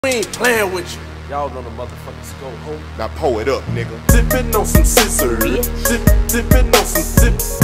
We ain't playing with you. Y'all know the motherfucking scope, ho. Now pull it up, nigga. Dipping on some scissors. Dipping on some tips.